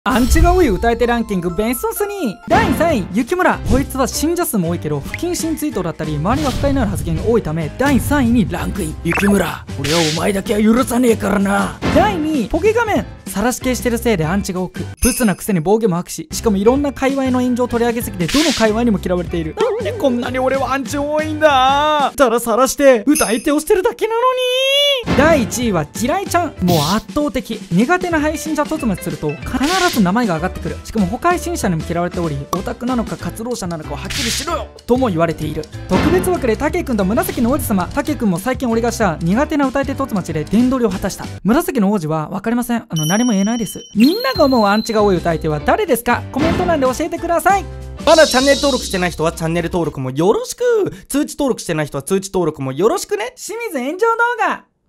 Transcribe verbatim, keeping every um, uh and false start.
アンチが多い歌い手ランキングベストスリーだいさんい雪村。こいつは信者数も多いけど不謹慎ツイートだったり周りが不快になる発言が多いためだいさんいにランクイン。雪村、俺はお前だけは許さねえからな。だいにいポケ画面。晒し系してるせいでアンチが多くブスなくせに暴言も吐くし、しかもいろんな界隈の炎上を取り上げすぎてどの界隈にも嫌われている。なんでこんなに俺はアンチ多いんだ。ただ晒して歌い手をしてるだけなのに。だいいちいは地雷ちゃん。もう圧倒的。苦手な配信者突滅すると必ず名前が上がってくる。しかも他配信者にも嫌われており、オタクなのか活動者なのかをはっきりしろよとも言われている。特別枠でたけくんと紫の王子様。たけくんも最近俺がした苦手な歌い手突待ちで殿取りを果たした。紫の王子は分かりません。あの何も言えないです。みんなが思うアンチが多い歌い手は誰ですか？コメント欄で教えてください。 まだチャンネル登録してない人はチャンネル登録もよろしく。通知登録してない人は通知登録もよろしくね。 清水炎上動画。